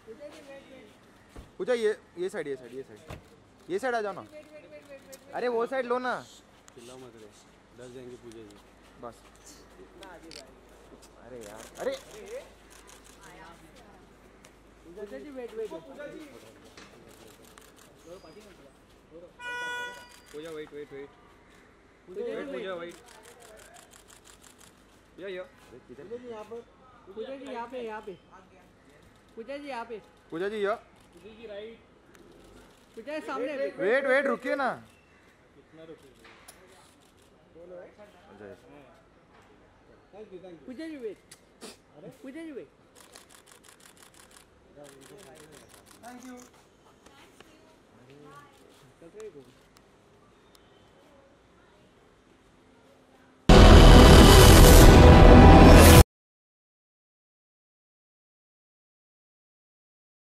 पूजा ये साइड ये साइड आ जाओ ना। अरे वो साइड लो ना। चिल्लाओ मत रे, डर जाएंगे पूजा जी। बस। अरे यार, अरे Pooja ji wait. Pooja wait. Pooja wait. या पूजा जी यहाँ पर। पूजा जी यहाँ पे। पूजा जी यहाँ पे। पूजा जी या। पूजा जी राइट। पूजा जी सामने। वेट रुकिए ना। कितना रुकिए? Thank you. Pooja ji wait. Pooja ji wait. Thank you.